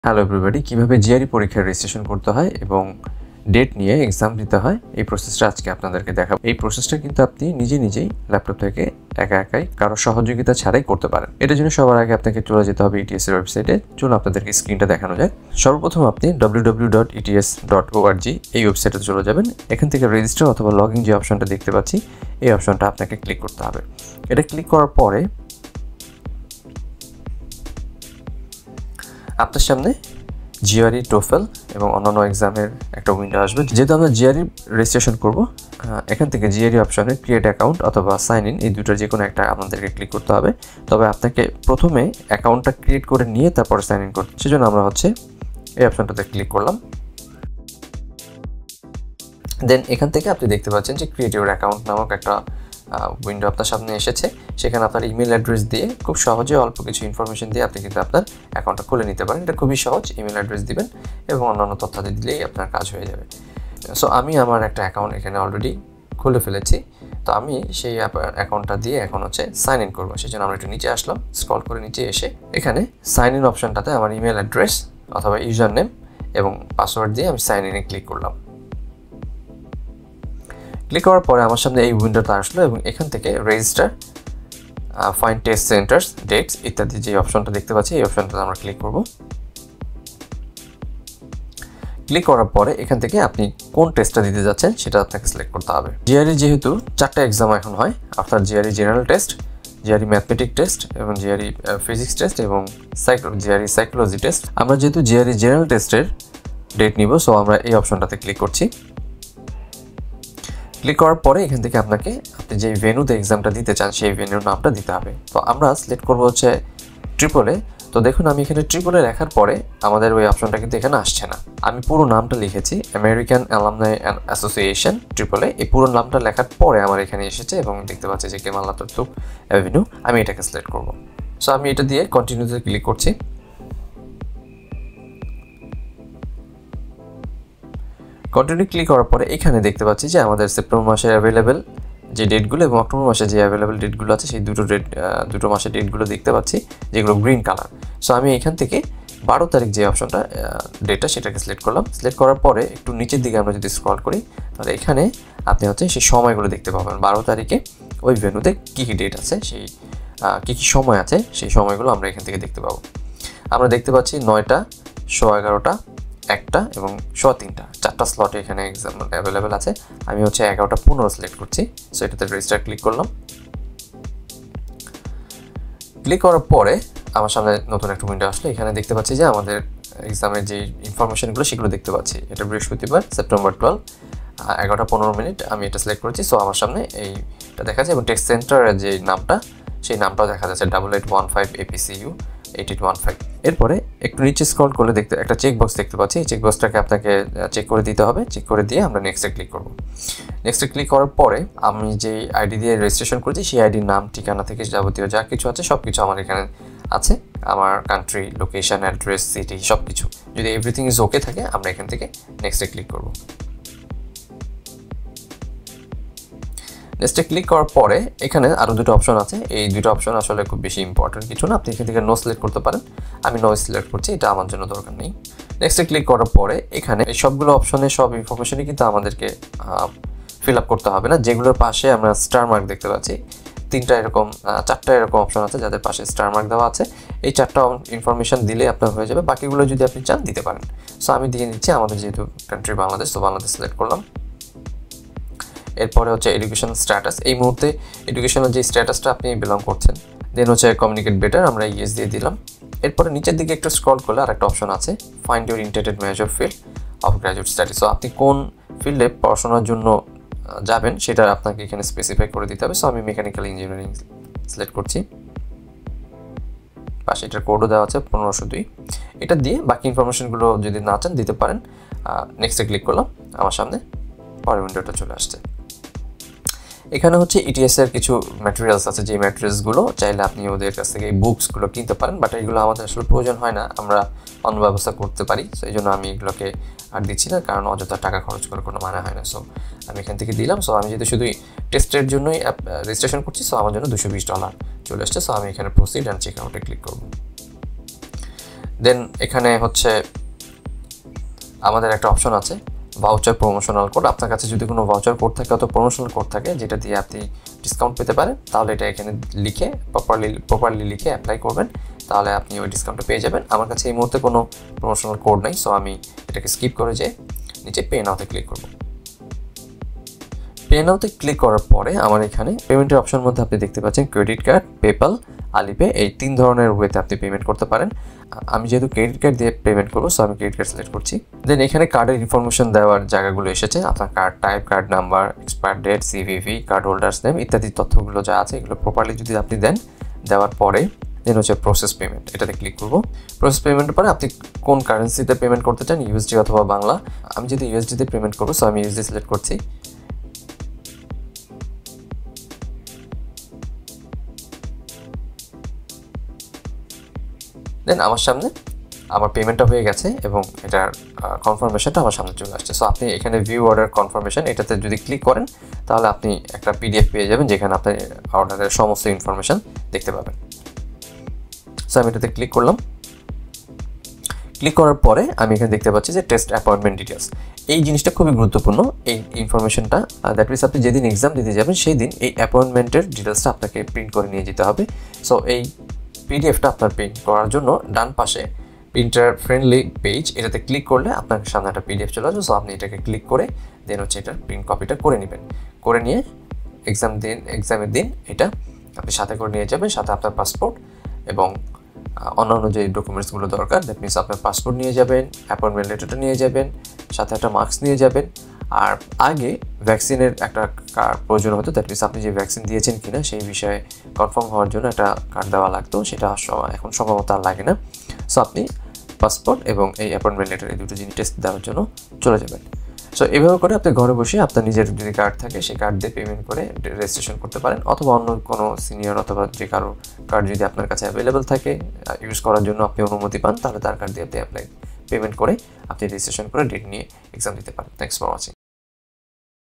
Hello everybody, কিভাবে GRE পরীক্ষার registration করতে হয় এবং ডেট নিয়ে এক্সাম দিতে হয় এই প্রসেসটা আজকে আপনাদেরকে দেখাবো। এই প্রসেসটা কিন্তু আপনি নিজেই ল্যাপটপ থেকে একাই কারো সহযোগিতা ছাড়াই করতে পারেন। এটার জন্য সবার আগে আপনাকে চলে যেতে হবে ইটিএস এর ওয়েবসাইটে। চলুন আপনাদেরকে স্ক্রিনটা দেখানো যায়। সর্বপ্রথম আপনি www.ets.org এই ওয়েবসাইটে চলে যাবেন। এখান থেকে রেজিস্টার অথবা লগইন যে অপশনটা দেখতে পাচ্ছি এই অপশনটা আপনাকে ক্লিক করতে হবে। এটা ক্লিক করার পরে আপনার সামনে জিআরই, টোফেল এবং অন্যান্য এক্সামের একটা উইন্ডো আসবে। যেহেতু আমরা জিআরই রেজিস্ট্রেশন করব, এখান থেকে জিআরই অপশনে ক্রিয়েট অ্যাকাউন্ট অথবা সাইন ইন এই দুটোর যে কোনো একটা আমাদেরকে ক্লিক করতে হবে। তবে আপনাকে প্রথমে অ্যাকাউন্টটা ক্রিয়েট করে নিয়ে তারপরে সাইন ইন করতে, সেজন্য আমরা এই অপশনটাতে ক্লিক করলাম। দেন এখান থেকে আপনি দেখতে পাচ্ছেন যে ক্রিয়েট ইউর অ্যাকাউন্ট নামক একটা উইন্ডো আপনার সামনে এসেছে। সেখানে আপনার ইমেল অ্যাড্রেস দিয়ে খুব সহজে অল্প কিছু ইনফরমেশন দিয়ে আপনি কিন্তু আপনার অ্যাকাউন্টটা খুলে নিতে পারেন। এটা খুবই সহজ, ইমেল অ্যাড্রেস দিবেন এবং অন্যান্য তথ্যাদি দিলেই আপনার কাজ হয়ে যাবে। সো আমি আমার একটা অ্যাকাউন্ট এখানে অলরেডি খুলে ফেলেছি। তো আমি সেই অ্যাকাউন্টটা দিয়ে এখন সাইন ইন করবো। সেই জন্য আমরা একটু নিচে আসলাম, স্ক্রল করে নিচে এসে এখানে সাইন ইন অপশনটাতে আমার ইমেল অ্যাড্রেস অথবা ইউজার নেম এবং পাসওয়ার্ড দিয়ে আমি সাইন ইনে ক্লিক করলাম। ক্লিক করার পরে আমার সামনে এই উইন্ডোটা আসলো এবং এখান থেকে register, find test centres, dates ইত্যাদি যে অপশনটা দেখতে পাচ্ছি এই অপশনটাতে আমরা ক্লিক করব। ক্লিক করার পরে এখান থেকে আপনি কোন টেস্টটা দিতে যাচ্ছেন সেটা আপনাকে সিলেক্ট করতে হবে। জিআরই যেহেতু 4টা এক্সাম এখন হয়, আপনার GRE general test, GRE mathematic test এবং জিআরই ফিজিক্স টেস্ট এবং জিআরই সাইকোলজি টেস্ট। আমরা যেহেতু জিআরই জেনারেল টেস্টের ডেট নিব, সো আমরা এই অপশনটাতে ক্লিক করছি। ক্লিক করার পরে এখান থেকে আপনি যে ভেন্যুতে এক্সামটা দিতে চান সেই ভেন্যুর নামটা দিতে হবে। তো আমরা সিলেক্ট করবো ট্রিপলে। তো দেখুন আমি এখানে ট্রিপলে লেখার পরে আমাদের ওই অপশনটা কিন্তু এখানে আসছে না। আমি পুরো নামটা লিখেছি, আমেরিকান অ্যালামনাই অ্যাসোসিয়েশন ট্রিপলে। এই পুরো নামটা লেখার পরে আমার এখানে এসেছে এবং দেখতে পাচ্ছি যে কেমাল আতাতুর্ক অ্যাভিনিউ। আমি এটাকে সিলেক্ট করব। সো আমি এটা দিয়ে কন্টিনিউতে ক্লিক করছি। কন্টিনিউ ক্লিক করার পরে এখানে দেখতে পাচ্ছি যে আমাদের সেপ্টেম্বর মাসে অ্যাভেলেবেল যে ডেটগুলো এবং অক্টোবর মাসে যে অ্যাভেলেবেল ডেটগুলো আছে সেই দুটো মাসের ডেটগুলো দেখতে পাচ্ছি যেগুলো গ্রিন কালার। সো আমি এখান থেকে 12 তারিখ যে অপশনটা ডেটটা সেটাকে সিলেক্ট করলাম। সিলেক্ট করার পরে একটু নিচের দিকে আমরা যদি স্ক্রল করি তাহলে এখানে আপনি সেই সময়গুলো দেখতে পাবেন। 12 তারিখে ওই ভেন্যুতে কী কী ডেট আছে, সেই কী কী সময় আছে সেই সময়গুলো আমরা এখান থেকে দেখতে পাবো। আমরা দেখতে পাচ্ছি 9টা, 11:30, 1টা এবং 3:15, 4টা স্লটে এখানে এক্সাম অ্যাভেলেবেল আছে। আমি 11:15 সিলেক্ট করছি। সো এটাতে রেজিস্টার ক্লিক করলাম। ক্লিক করার পরে আমার সামনে নতুন একটা উইন্ডো আসলো। এখানে দেখতে পাচ্ছি যে আমাদের এক্সামের যে ইনফরমেশনগুলো সেগুলো দেখতে পাচ্ছি। এটা বৃহস্পতিবার, সেপ্টেম্বর 12, 11:15। আমি এটা সিলেক্ট করেছি। সো আমার সামনে এইটা দেখা যায় এবং টেক্সট সেন্টারের যে নামটা সেই নামটাও দেখা যাচ্ছে, 8815 APCU 8815। এরপরে একটু নিচে স্ক্রল করলে একটা চেকবক্স দেখতে পাচ্ছি। এই চেকবক্সটাকে আপনাকে চেক করে দিতে হবে। চেক করে দিয়ে আমরা নেক্সটে ক্লিক করব। নেক্সটে ক্লিক করার পরে আমি যে আইডি দিয়ে রেজিস্ট্রেশন করেছি সেই আইডির নাম, ঠিকানা থেকে যাবতীয় যা কিছু আছে সব কিছু আমার এখানে আছে। আমার কান্ট্রি, লোকেশন, অ্যাড্রেস, সিটি সব কিছু। যদি এভরিথিং ইজ ওকে থাকে আমরা এখান থেকে নেক্সটে ক্লিক করব। নেক্সটে ক্লিক করার পরে এখানে আরও দুটো অপশন আছে। এই দুটো অপশন আসলে খুব বেশি ইম্পর্টেন্ট কিছু না, আপনি এখান থেকে নো সিলেক্ট করতে পারেন। আমি নো সিলেক্ট করছি, এটা আমার জন্য দরকার নেই। নেক্সটে ক্লিক করার পরে এখানে এই সবগুলো অপশনে সব ইনফরমেশনই কিন্তু আমাদেরকে ফিল আপ করতে হবে না। যেগুলোর পাশে আমরা স্টার মার্ক দেখতে পাচ্ছি, 4টা এরকম অপশন আছে যাদের পাশে স্টার মার্ক দেওয়া আছে। এই 4টা ইনফরমেশন দিলে আপনার হয়ে যাবে। বাকিগুলো যদি আপনি চান দিতে পারেন। সো আমি দিয়ে নিচ্ছি, আমাদের যেহেতু কান্ট্রি বাংলাদেশ, তো বাংলাদেশ সিলেক্ট করলাম। এরপরে এডুকেশন স্ট্যাটাস। এই মুহূর্তে এডুকেশনের যে স্ট্যাটাসটা আপনি বিলং করছেন। দেন কমিউনিকেট বেটার, আমরা ইয়েস দিয়ে দিলাম। এরপরে নিচের দিকে একটু স্ক্রল করলে আর একটা অপশন আছে, find your intended major field of graduate study. So আপনি কোন ফিল্ডে পড়াশোনার জন্য যাবেন সেটা আপনাকে এখানে স্পেসিফাই করে দিতে হবে। সো আমি মেকানিক্যাল ইঞ্জিনিয়ারিং সিলেক্ট করছি। পাশে এটার কোডও দেওয়া আছে 1502। এটা দিয়ে বাকি ইনফরমেশনগুলো যদি না চান দিতে পারেন। নেক্সটে ক্লিক করলাম, আমার সামনে পরের উইন্ডোটা চলে আসছে। এখানে ইটিএস এর কিছু ম্যাটেরিয়ালস আছে, যে ম্যাটেরিয়ালসগুলো চাইলে আপনি ওদের কাছ থেকে এই বুকসগুলো কিনতে পারেন, বাট এইগুলো আমাদের আসলে প্রয়োজন হয় না, আমরা অন্য ব্যবস্থা করতে পারি। সো এই জন্য আমি এগুলোকে আর দিচ্ছি না, কারণ অযথা টাকা খরচ করার কোনো মানে হয় না। সো আমি এখান থেকে দিলাম। সো আমি যেহেতু শুধু টেস্টের জন্যই রেজিস্ট্রেশন করছি, সো আমার জন্য $220 চলে আসছে। সো আমি এখানে প্রসিড অ্যান্ড চেক আউটে ক্লিক করব। দেন এখানে হচ্ছে আমাদের একটা অপশন আছে ভাউচার প্রমোশনাল কোড। আপনার কাছে যদি কোনো ভাউচার কোড থাকে অথবা প্রমোশনাল কোড থাকে যেটা দিয়ে আপনি ডিসকাউন্ট পেতে পারেন, তাহলে এটা এখানে লিখে প্রপারলি লিখে অ্যাপ্লাই করবেন, তাহলে আপনি ওই ডিসকাউন্টটা পেয়ে যাবেন। আমার কাছে এই মুহূর্তে কোনো প্রমোশনাল কোড নেই, সো আমি এটাকে স্কিপ করে যেয়ে নিচে পে নাওতে ক্লিক করব। পে নাওতে ক্লিক করার পরে আমার এখানে পেমেন্টের অপশনের মধ্যে আপনি দেখতে পাচ্ছেন ক্রেডিট কার্ড, পেপ্যাল, আলিপে, এই 3 ধরনের ওয়েতে আপনি পেমেন্ট করতে পারেন। আমি যেহেতু ক্রেডিট কার্ড দিয়ে পেমেন্ট করবো, সো আমি ক্রেডিট কার্ড সিলেক্ট করছি। দেন এখানে কার্ডের ইনফরমেশন দেওয়ার জায়গাগুলো এসেছে, আপনার card type, card number, expire date, CVV, card holders name ইত্যাদি তথ্যগুলো যা আছে এগুলো প্রপারলি যদি আপনি দেন, দেওয়ার পরে দেন হচ্ছে প্রসেস পেমেন্ট, এটাতে ক্লিক করব। প্রসেস পেমেন্টের পরে আপনি কোন কারেন্সিতে পেমেন্ট করতে চান, ইউএসডি অথবা বাংলা। আমি যদি ইউএসডিতে পেমেন্ট করবো, সো আমি ইউএসডি সিলেক্ট করছি। দেন আমার সামনে আমার পেমেন্টটা হয়ে গেছে এবং এটার কনফার্মেশনটা আমার সামনে চলে আসছে। সো আপনি এখানে ভিউ অর্ডার কনফার্মেশন এটাতে যদি ক্লিক করেন, তাহলে আপনি একটা পিডিএফ পেয়ে যাবেন যেখানে আপনার অর্ডারের সমস্ত ইনফরমেশন দেখতে পাবেন। সো আমি এটাতে ক্লিক করলাম। ক্লিক করার পরে আমি এখানে দেখতে পাচ্ছি যে টেস্ট অ্যাপয়েন্টমেন্ট ডিটেলস। এই জিনিসটা খুবই গুরুত্বপূর্ণ, এই ইনফরমেশনটা। দ্যাট মিনস আপনি যেদিন এক্সাম দিতে যাবেন সেই দিন এই অ্যাপয়েন্টমেন্টের ডিটেলসটা আপনাকে প্রিন্ট করে নিয়ে যেতে হবে। সো এই পিডিএফটা আপনার প্রিন্ট করার জন্য ডান পাশে প্রিন্টার ফ্রেন্ডলি পেজ, এটাতে ক্লিক করলে আপনার সামনে একটা পিডিএফ চলে আসবে। সো আপনি এটাকে ক্লিক করে দেন হচ্ছে এটার প্রিন্ট কপিটা করে নেবেন। করে নিয়ে এক্সামের দিন এটা আপনি সাথে করে নিয়ে যাবেন, সাথে আপনার পাসপোর্ট এবং অন্যান্য যে ডকুমেন্টসগুলো দরকার, দ্যাট মিনস আপনার পাসপোর্ট নিয়ে যাবেন, অ্যাপয়েন্টমেন্ট লেটারটা নিয়ে যাবেন, সাথে একটা মার্কস নিয়ে যাবেন। আর আগে ভ্যাকসিনের একটা কার্ড প্রয়োজন হতো, দ্যাট মিনস আপনি যে ভ্যাকসিন দিয়েছেন কিনা সেই বিষয়ে কনফার্ম হওয়ার জন্য একটা কার্ড দেওয়া লাগতো, সেটা এখন সম্ভবত আর লাগে না। সো আপনি পাসপোর্ট এবং এই অ্যাপয়েন্টমেন্ট লেটার এই দুটো জিনিস টেস্ট দেওয়ার জন্য চলে যাবেন। সো এভাবে করে আপনি ঘরে বসে আপনার নিজের যদি কার্ড থাকে সেই কার্ড দিয়ে পেমেন্ট করে রেজিস্ট্রেশন করতে পারেন, অথবা অন্য কোনো সিনিয়র অথবা যে কারো কার্ড যদি আপনার কাছে অ্যাভেলেবেল থাকে ইউজ করার জন্য আপনি অনুমতি পান, তাহলে তার কার্ড দিয়ে আপনি পেমেন্ট করে আপনি রেজিস্ট্রেশন করে ডেট নিয়ে এক্সাম দিতে পারেন। Thanks for watching.